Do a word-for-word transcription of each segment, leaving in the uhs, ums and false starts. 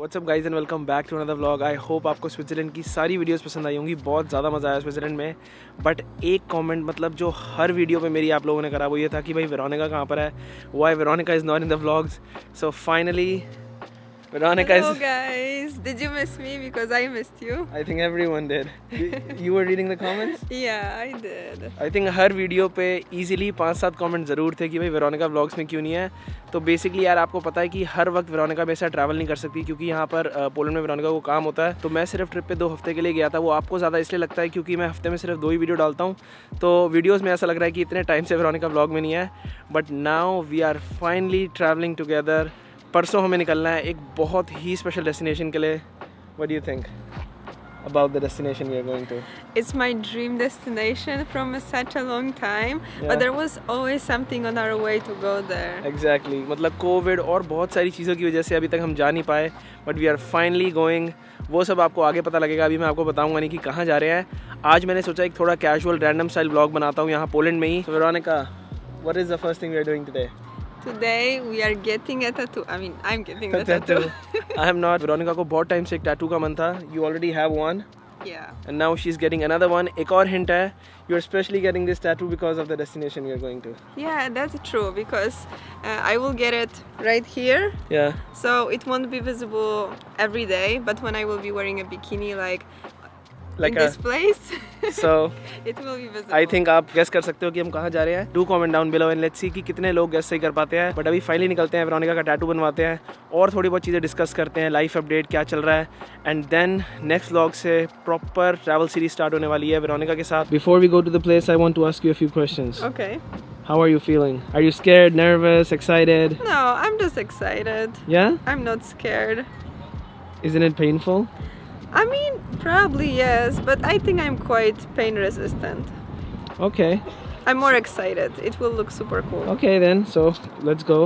WhatsApp guys and welcome back to another vlog. I hope आपको Switzerland की सारी videos पसंद आई होंगी। बहुत ज़्यादा मज़ा आया स्विट्ज़रलैंड में। बट एक कमेंट मतलब जो हर वीडियो पे मेरी आप लोगों ने करा वो ये था कि भाई वेरोनिका कहाँ पर है, why Veronica is not in the vlogs. So finally Veronica Hello is... guys, did you miss me? Because I missed you. I think everyone did. You, you were reading the comments? Yeah, I did. I think हर video पे easily पाँच सात comment ज़रूर थे कि भाई Veronica vlogs में क्यों नहीं है। तो बेसिकली यार आपको पता है कि हर वक्त वेरोनिका मेरे साथ ट्रैवल नहीं कर सकती क्योंकि यहाँ पर पोलैंड में वेरोनिका को काम होता है। तो मैं सिर्फ ट्रिप पे दो हफ्ते के लिए गया था। वो आपको ज़्यादा इसलिए लगता है क्योंकि मैं हफ्ते में सिर्फ दो ही वीडियो डालता हूँ, तो वीडियोज़ में ऐसा लग रहा है कि इतने टाइम से वेरोनिका व्लॉग में नहीं है। But now we are finally travelling together. परसों हमें निकलना है एक बहुत ही स्पेशल डेस्टिनेशन के लिए। What do you think about the destination we are going to? It's my dream destination from a, such a long time, yeah. But there was always something on our way to go there. Exactly. मतलब COVID और बहुत सारी चीज़ों की वजह से अभी तक हम जा नहीं पाए, but we are finally going. वो सब आपको आगे पता लगेगा, अभी मैं आपको बताऊंगा नहीं कि कहाँ जा रहे हैं। आज मैंने सोचा एक थोड़ा कैजुअल रैंडम स्टाइल व्लॉग बनाता हूँ यहाँ पोलैंड में ही। So Veronica, what is the first thing we are doing today? Today we are getting a tattoo. I mean, I'm getting a tattoo. I am not. Veronica को बहुत time से एक tattoo का मन था. You already have one. Yeah. And now she's getting another one. एक और hint है. You're especially getting this tattoo because of the destination you're going to. Yeah, that's true because uh, I will get it right here. Yeah. So it won't be visible every day, but when I will be wearing a bikini, like. Like in this a, place, so it will be visible. I think आप guess कर सकते हो कि हम कहाँ जा रहे हैं. Do comment down below and let's see कि कितने लोग guess सही कर पाते हैं. But अभी फाइनली निकलते हैं, वेरोनिका का टैटू बनवाते हैं और थोड़ी बहुत चीज़ें डिस्कस करते हैं, लाइफ अपडेट क्या चल रहा है. एंड देन नेक्स्ट व्लॉग से प्रॉपर ट्रैवल सीरीज स्टार्ट होने वाली है वेरोनिका के साथ. Before we go to the place, I want to ask you a few questions. Okay. How are you feeling? Are you scared, nervous, excited? No, I'm just excited. Yeah? I'm not scared. Isn't it painful? I mean, probably yes, but I think I'm quite pain resistant. Okay. I'm more excited. It will look super cool. Okay then, so let's go.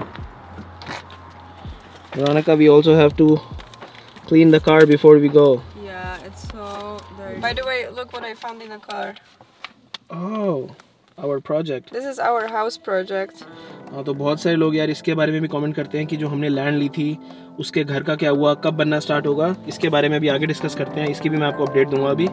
Veronica, we also have to clean the car before we go. Yeah, it's so dirty. By the way, look what I found in the car. Oh, our project. This is our house project. हाँ, तो बहुत सारे लोग यार इसके बारे में भी कमेंट करते हैं कि जो हमने लैंड ली थी उसके घर का क्या हुआ, कब बनना स्टार्ट होगा. इसके बारे में भी आगे डिस्कस करते हैं. इसकी भी मैं आपको अपडेट दूंगा अभी.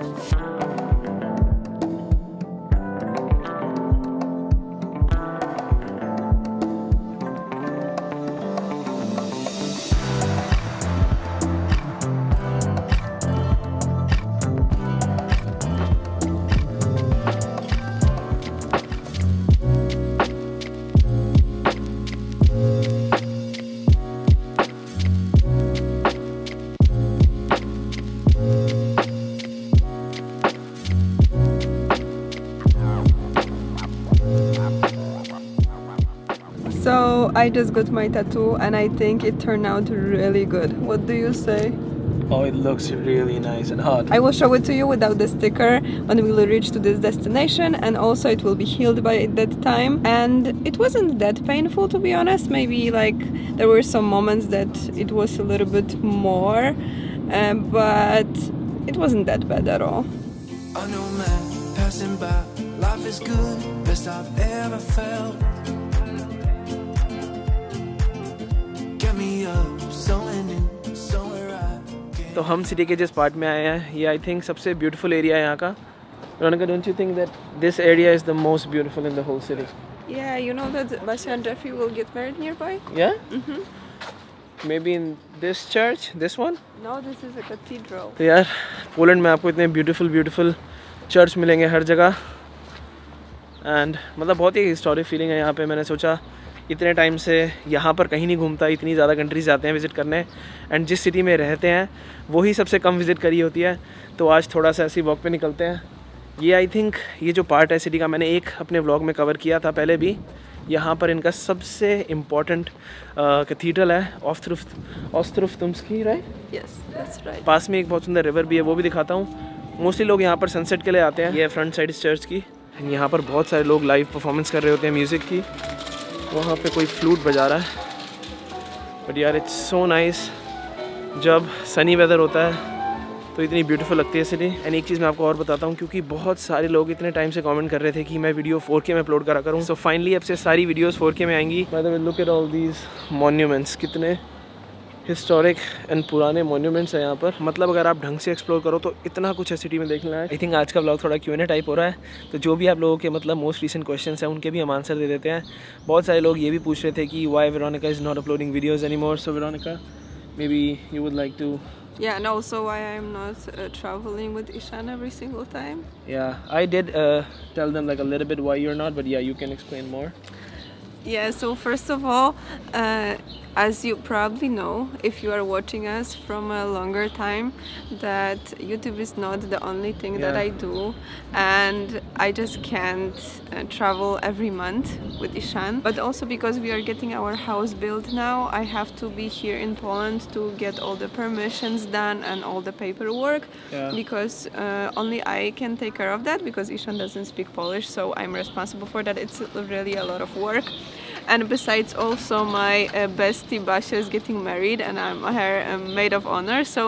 So I just got my tattoo and I think it turned out really good. What do you say? Oh, it looks really nice and hot. I will show it to you without the sticker when we will reach to this destination, and also it will be healed by that time. And it wasn't that painful, to be honest. Maybe like there were some moments that it was a little bit more, uh, but it wasn't that bad at all. I know man passing by, life is good, best I've ever felt. तो हम city के जिस part में आए हैं ये I think सबसे beautiful area है यहाँ का. Veronica, don't you think that this area is the most beautiful in the whole city? Yeah, you know that Basia and Jeffrey will get married nearby? Yeah? Mm-hmm. Maybe in this church, this one? No, this is a cathedral. तो यार Poland में आपको इतने beautiful beautiful church मिलेंगे हर जगह. And मतलब बहुत ही historic feeling है यहाँ पे. मैंने सोचा इतने टाइम से यहाँ पर कहीं नहीं घूमता, इतनी ज़्यादा कंट्रीज़ जाते हैं विज़िट करने, एंड जिस सिटी में रहते हैं वही सबसे कम विज़िट करी होती है. तो आज थोड़ा सा ऐसी वॉक पे निकलते हैं. ये आई थिंक ये जो पार्ट है सिटी का मैंने एक अपने व्लॉग में कवर किया था पहले भी. यहाँ पर इनका सबसे इम्पॉर्टेंट कैथीड्रल है Ostrow Tumski, right? Yes, that's right. पास में एक बहुत सुंदर रिवर भी है, वो भी दिखाता हूँ. मोस्टली लोग यहाँ पर सनसेट के लिए आते हैं. ये फ्रंट साइड इस चर्च की. यहाँ पर बहुत सारे लोग लाइव परफॉर्मेंस कर रहे होते हैं म्यूज़िक की. वहाँ पे कोई फ्लूट बजा रहा है. बट यार इट्स सो नाइस. जब सनी वेदर होता है तो इतनी ब्यूटीफुल लगती है सिटी. एंड एक चीज़ मैं आपको और बताता हूँ, क्योंकि बहुत सारे लोग इतने टाइम से कमेंट कर रहे थे कि मैं वीडियो फोर के में अपलोड करा करूँ. सो फाइनली अब से सारी वीडियोस फोर के में आएंगी. By the way look at all these monuments. कितने हिस्टोरिक एंड पुराने मोन्यूमेंट्स हैं यहाँ पर। मतलब अगर आप ढंग से एक्सप्लोर करो तो इतना कुछ है सिटी में देखना है। आई थिंक आज का व्लॉग थोड़ा क्यू एंड ए टाइप हो रहा है, तो जो भी आप लोगों के मतलब मोस्ट रिसेंट क्वेश्चंस हैं उनके भी हम आंसर दे देते हैं। बहुत सारे लोग ये भी पूछ रहे थे कि why Veronica is not uploading videos any more. So Veronica, maybe you would like to Yeah, and also why I'm not uh, traveling with Ishan every single time. Yeah, I did uh, tell them like a little bit why you're not, but yeah, you can explain more. Yeah, so first of all, uh, as you probably know, if you are watching us from a longer time, that YouTube is not the only thing Yeah. that I do, and I just can't uh, travel every month with Ishan. But also because we are getting our house built now, I have to be here in Poland to get all the permissions done and all the paperwork. Yeah. Because uh, only I can take care of that, because Ishan doesn't speak Polish, so I'm responsible for that. It's really a lot of work. And besides, also my uh, bestie Basha is getting married, and I'm her um, maid of honor. So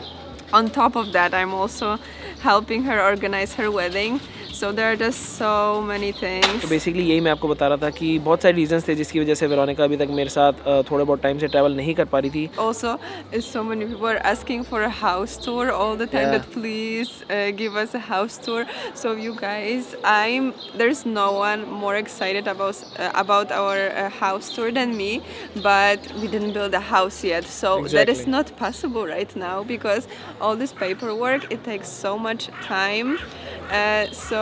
on top of that, I'm also helping her organize her wedding. So there are just so many things. तो basically यही मैं आपको बता रहा था कि बहुत सारे रीजंस थे जिसकी वजह से वेरोनिका अभी तक मेरे साथ थोड़े बहुत टाइम से ट्रैवल नहीं कर पा रही थी। Also, so many people are asking for a house tour all the time. Yeah. That please uh, give us a house tour. So you guys, I'm there's no one more excited about uh, about our uh, house tour than me. But we didn't build a house yet, so that is Exactly. not possible right now because all this paperwork, it takes so much time. Uh, so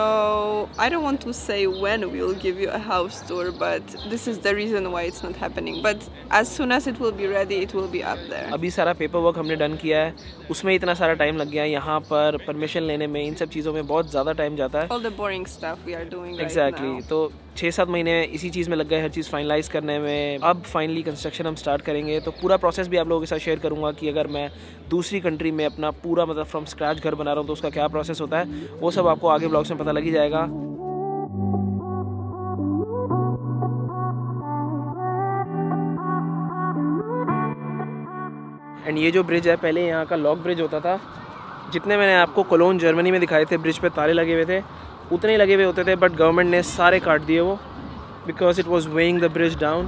I don't want to say when we will give you a house tour, but this is the reason why it's not happening. But as soon as it will be ready, it will be up there. अभी सारा paper work हमने done किया है, उसमें इतना सारा time लग गया है। यहाँ पर परमिशन लेने में, इन सब चीज़ों में बहुत ज़्यादा टाइम जाता है। All the boring stuff we are doing right exactly now. तो छः सात महीने इसी चीज़ में लग गए, हर चीज़ फाइनलाइज करने में। अब फाइनली कंस्ट्रक्शन हम स्टार्ट करेंगे, तो पूरा प्रोसेस भी आप लोगों के साथ शेयर करूँगा कि अगर मैं दूसरी कंट्री में अपना पूरा मतलब फ्रॉम स्क्रैच घर बना रहा हूँ तो उसका क्या प्रोसेस होता है, वो सब आपको आगे ब्लॉग्स में पता लग ही जाएगा। एंड ये जो ब्रिज है, पहले यहाँ का लॉक ब्रिज होता था। जितने मैंने आपको कोलोन जर्मनी में दिखाए थे ब्रिज पे ताले लगे हुए थे, उतने ही लगे हुए होते थे, बट गवर्नमेंट ने सारे काट दिए वो, because it was weighing the bridge down.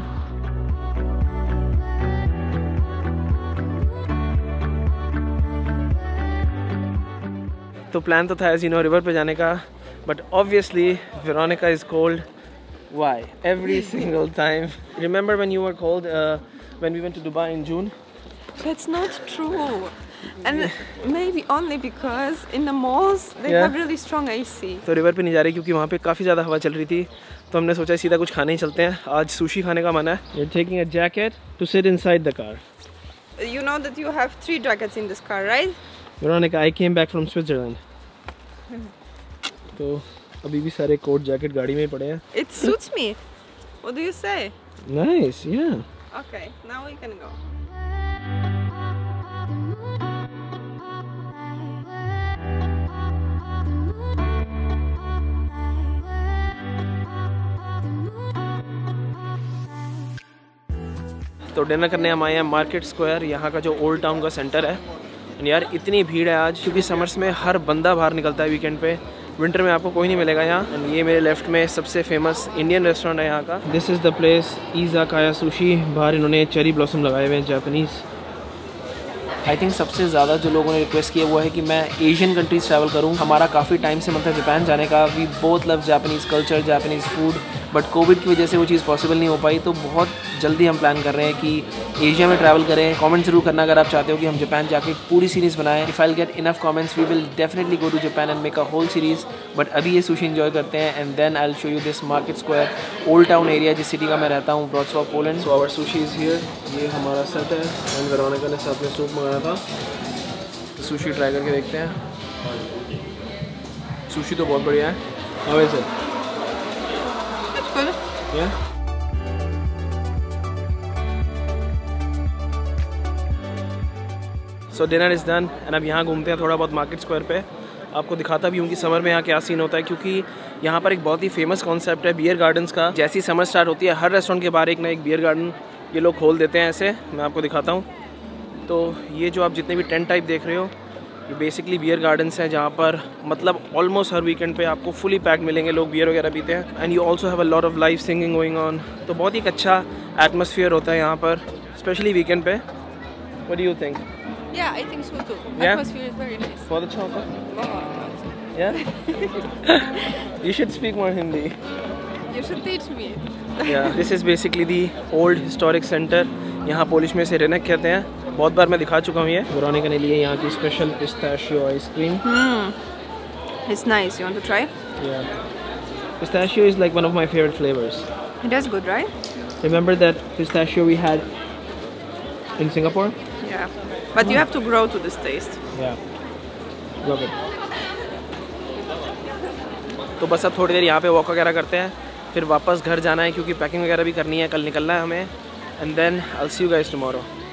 तो प्लान तो था एज यू नो रिवर पे जाने का, but obviously Veronica is cold. Why? Every single time. Remember when you were cold uh, when we went to Dubai in June? That's not true. And maybe only because in the malls they Yeah. have really strong A C. तो river पे नहीं जा रहे क्योंकि वहाँ पे काफ़ी ज़्यादा हवा चल रही थी, तो हमने सोचा सीधा कुछ खाने ही चलते हैं। आज सुशी खाने का मन है। You're taking a jacket to sit inside the car. You know that you have three jackets in this car, right? Veronica, I came back from Switzerland. तो अभी भी सारे कोट जैकेट गाड़ी में ही पड़े हैं। It suits me. What do you say? Nice, yeah. Okay, now we can go. तो dinner करने हम आए हैं मार्केट स्क्वायर, यहाँ का जो ओल्ड टाउन का सेंटर है। एंड यार इतनी भीड़ है आज, क्योंकि समर्स में हर बंदा बाहर निकलता है वीकेंड पे, विंटर में आपको कोई नहीं मिलेगा यहाँ। एंड ये मेरे लेफ्ट में सबसे फेमस इंडियन रेस्टोरेंट है यहाँ का। This is the place Izakaya sushi. बाहर इन्होंने चेरी ब्लॉसम लगाए हुए हैं, जापानीज़। आई थिंक सबसे ज़्यादा जो लोगों ने रिक्वेस्ट किया वो है कि मैं एशियन कंट्रीज़ ट्रैवल करूँ। हमारा काफ़ी टाइम से मतलब जापान जाने का, we both love Japanese culture, Japanese food, but COVID की वजह से वो चीज़ पॉसिबल नहीं हो पाई। तो बहुत जल्दी हम प्लान कर रहे हैं कि एशिया में ट्रैवल करें। कमेंट जरूर करना अगर आप चाहते हो कि हम जापान जाके पूरी सीरीज़ बनाएं। If I get enough comments we will definitely go to Japan and make a whole series, but अभी ये सुशी एंजॉय करते हैं and then I will show you this market square, old town area जिस city का मैं रहता हूँ, Wroclaw Poland. So our sushi is here. ये हमारा सेट है एंड वेरोनिका ने साथ में सूप मंगाया था। सुशी ट्राई करके देखते हैं। सुशी तो बहुत बढ़िया है। How is it? It's good. Yeah. So dinner is done and अब यहाँ घूमते हैं थोड़ा बहुत मार्केट स्क्वायर पे। आपको दिखाता भी हूँ कि समर में यहाँ क्या सीन होता है, क्योंकि यहाँ पर एक बहुत ही फेमस कॉन्सेप्ट है बियर गार्डन्स का। जैसी समर स्टार्ट होती है हर रेस्टोरेंट के बाहर एक ना एक बियर गार्डन ये लोग खोल देते हैं। ऐसे मैं आपको दिखाता हूँ। तो ये जो आप जितने भी टेंट टाइप देख रहे हो, ये बेसिकली बियर गार्डन्स हैं जहाँ पर मतलब ऑलमोस्ट हर वीकेंड पे आपको फुली पैक्ड मिलेंगे, लोग बियर वगैरह पीते हैं। And you also have a lot of live singing going on. तो बहुत ही अच्छा एटमॉस्फेयर होता है यहाँ पर, स्पेशली वीकेंड पे। What do you think? Yeah, I think so too. Yeah? Atmosphere is very nice. बहुत अच्छा होता है? Oh, Yeah? You should speak more Hindi. you should teach me. Yeah, this is basically the old historic center. यहाँ Polish में से रेनेक कहते हैं. बहुत बार मैं दिखा चुका हूँ ये. वेरोनिका ने लिए यहाँ की special pistachio ice cream. Hmm. It's nice. You want to try? Yeah. Pistachio is like one of my favorite flavors. It is good, right? Remember that pistachio we had in Singapore? Yeah. But you have to grow to this taste. Yeah. Love it. तो बस अब थोड़ी देर यहाँ पे walk वगैरह करते हैं, फिर वापस घर जाना है क्योंकि पैकिंग वगैरह भी करनी है, कल निकलना है हमें. And then I will see you guys tomorrow.